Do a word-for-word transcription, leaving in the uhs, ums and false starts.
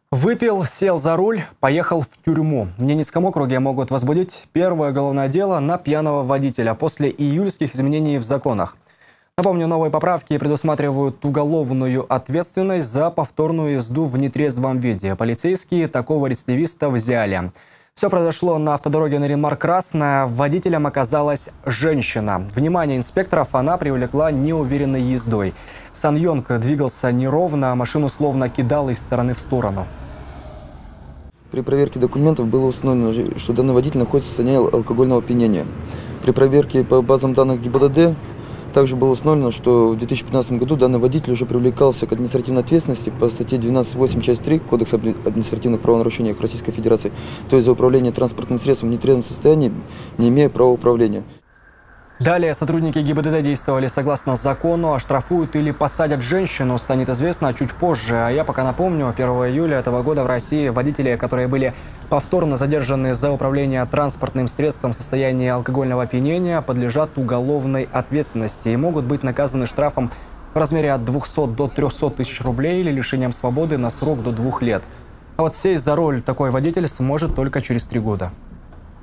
Выпил, сел за руль, поехал в тюрьму. В Ненецком округе могут возбудить первое уголовное дело на пьяного водителя после июльских изменений в законах. Напомню, новые поправки предусматривают уголовную ответственность за повторную езду в нетрезвом виде. Полицейские такого рецидивиста взяли. Все произошло на автодороге Нарьян-Мар-Красная. Водителем оказалась женщина. Внимание инспекторов она привлекла неуверенной ездой. Сан-Йонг двигался неровно, машину словно кидал из стороны в сторону. При проверке документов было установлено, что данный водитель находится в состоянии алкогольного опьянения. При проверке по базам данных ГИБДД также было установлено, что в две тысячи пятнадцатом году данный водитель уже привлекался к административной ответственности по статье двенадцать восемь часть три Кодекса административных правонарушений Российской Федерации, то есть за управление транспортным средством в нетрезвом состоянии, не имея права управления. Далее сотрудники ГИБДД действовали согласно закону, оштрафуют или посадят женщину, станет известно чуть позже. А я пока напомню, первого июля этого года в России водители, которые были повторно задержаны за управление транспортным средством в состоянии алкогольного опьянения, подлежат уголовной ответственности и могут быть наказаны штрафом в размере от двухсот до трёхсот тысяч рублей или лишением свободы на срок до двух лет. А вот сесть за руль такой водитель сможет только через три года.